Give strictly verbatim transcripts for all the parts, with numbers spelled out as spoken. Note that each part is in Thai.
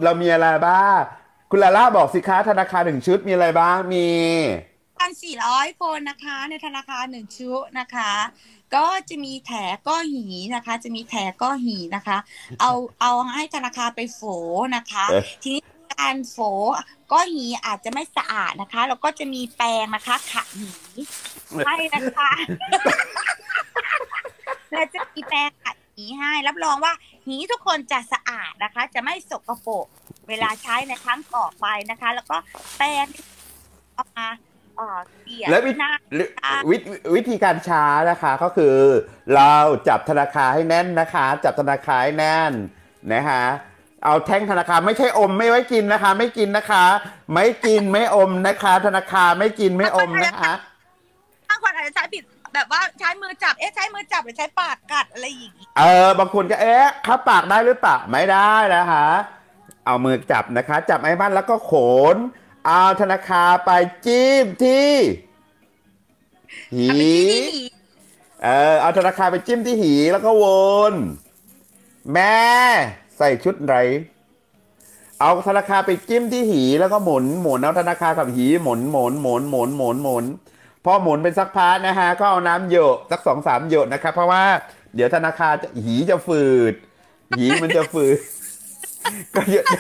เรามีอะไรบ้างคุณลาล่าบอกสิคะธนาคารหนึ่งชุดมีอะไรบ้างมีพันสี่ร้อยคนนะคะในธนาคารหนึ่งชุดนะคะก็จะมีแถก็หีนะคะจะมีแถก็หีนะคะเอาเอาให้ธนาคารไปโฝนะคะเออทีนี้การโฝก็หีอาจจะไม่สะอาดนะคะแล้วก็จะมีแปรงนะคะขัดหีให้นะคะแล้วจะมีแปรงขัดหีให้รับรองว่าหีทุกคนจะสะอาดนะคะจะไม่สกปรกเวลาใช้ในครั้งต่อไปนะคะแล้วก็แปรงออกมาเอ่อเกลี่ยแล้ววิที่หน้าวิวิธีการช้านะคะก็คือเราจับธนาคารให้แน่นนะคะจับธนาคารให้แน่นนะคะเอาแท่งธนาคารไม่ใช่อมไม่ไว้กินนะคะไม่กินนะคะไม่กินไม่อมนะคะธนาคารไม่กินไม่บางคนอาจจะอมนะคะบางคนอาจจะใช้ผิดแบบว่าใช้มือจับเอ๊ะใช้มือจับหรือใช้ปากกัดอะไรอย่างงี้เออบางคนก็เอ๊ะเข้าปากได้หรือเปล่าไม่ได้นะคะเอามือจับนะคะจับไอ้มันแล้วก็โขนเอาธนาคารไปจิ้มที่หีเอาไปจี้ที่หีเออเอาธนาคารไปจิ้มที่หีแล้วก็วนแม่ใส่ชุดไรเอาธนาคารไปจิ้มที่หีแล้วก็หมุนหมุนเอาธนาคารกับหีหมุนหมุนหมุนหมุนหมุนหมุนพอหมุนเป็นสักพักนะฮะก็เอาน้ำหยดสักสองสามหยดนะครับเพราะว่าเดี๋ยวธนาคารจะหีจะฝืดหีมันจะฝืดก็เยอะ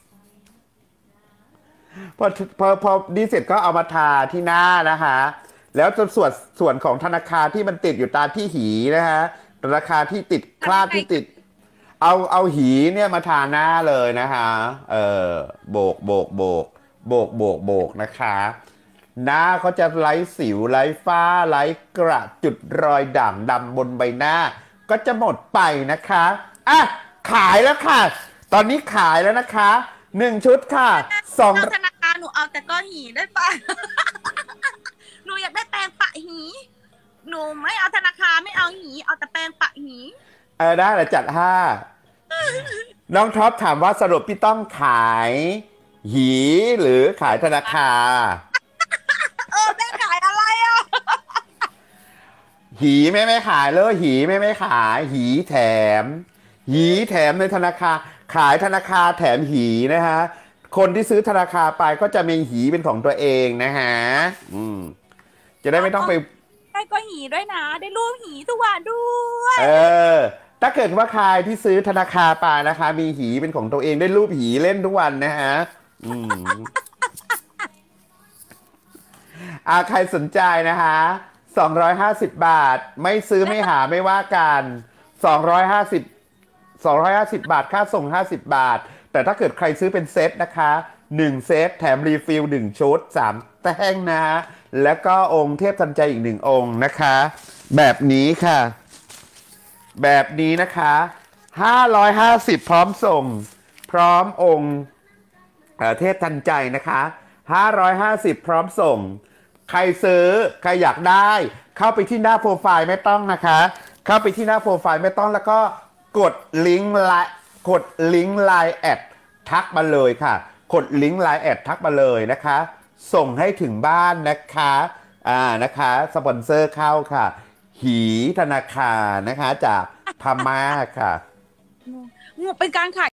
พอพอพอดีเสร็จก็เอามาทาที่หน้านะคะแล้วจนส่วนส่วนของธนาคารที่มันติดอยู่ตามที่หีนะฮะธนาคารที่ติดคราทำยังไงบที่ติด เอาเอาหีเนี่ยมาทาหน้าเลยนะคะเออโบกโบกโบกโบกโบกโบกนะคะหน้าเขาจะไร้สิวไร้ฝ้าไร้กระจุดรอยด่างดำบนใบหน้าก็จะหมดไปนะคะอ่ะขายแล้วค่ะตอนนี้ขายแล้วนะคะหนึ่งชุดค่ะสองเอาธนาคารหนูเอาแต่ก้อนหีได้ปะหนูอยากได้แปรงปะหีหนูไม่เอาธนาคารไม่เอาหีเอาแต่แปรงปะหีเออได้แล้วจัดห้าน้องท็อปถามว่าสรุปพี่ต้องขายหีหรือขายธนาคารเออแม่ขายอะไรอ่ะหีไม่ไม่ขายเลยหีไม่ไม่ขายหีแถมหีแถมในธนาคารขายธนาคารแถมหีนะฮะคนที่ซื้อธนาคารไปก็จะมีหีเป็นของตัวเองนะฮะอืมจะได้เอาเอาไม่ต้องไปได้ก้อนหีด้วยนะได้รูปหีทุกวันด้วยเออถ้าเกิดว่าใครที่ซื้อธนาคารไปนะคะมีหีเป็นของตัวเองได้รูปหีเล่นทุกวันนะฮะอืมอ่าใครสนใจนะคะสองร้อยห้าสิบบบาทไม่ซื้อไม่หาไม่ว่ากันสองร้อยห้าสิบ สองร้อยห้าสิบ บาทค่าส่งห้าสิบบบาทแต่ถ้าเกิดใครซื้อเป็นเซตนะคะหนึ่งเซตแถมรีฟิลหนึ่งชุดสามแท่งนะแล้วก็องค์เทพทันใจอีกหนึ่งองค์นะคะแบบนี้ค่ะแบบนี้นะคะห้าร้อยห้าสิบพร้อมส่งพร้อมองค์เอ่อเทพทันใจนะคะห้าร้อยห้าสิบพร้อมส่งใครซื้อใครอยากได้เข้าไปที่หน้าโปรไฟล์ไม่ต้องนะคะเข้าไปที่หน้าโปรไฟล์ไม่ต้องแล้วก็กดลิงก์ไลน์กดลิงก์ไลน์แอดทักมาเลยค่ะกดลิงก์ไลน์แอดทักมาเลยนะคะส่งให้ถึงบ้านนะคะอ่านะคะสปอนเซอร์เข้าค่ะหีธนาคารนะคะจากพม่าค่ะงูเป็นการขาย